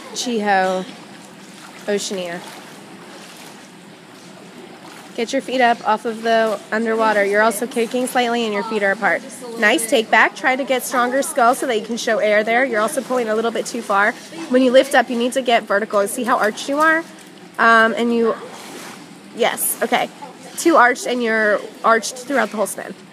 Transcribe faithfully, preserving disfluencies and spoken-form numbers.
Chiho, Oceania. Get your feet up off of the underwater. You're also kicking slightly and your feet are apart. Nice take back. Try to get stronger skull so that you can show air there. You're also pulling a little bit too far. When you lift up, you need to get vertical. See how arched you are? Um, and you, yes, okay. Too arched and you're arched throughout the whole spin.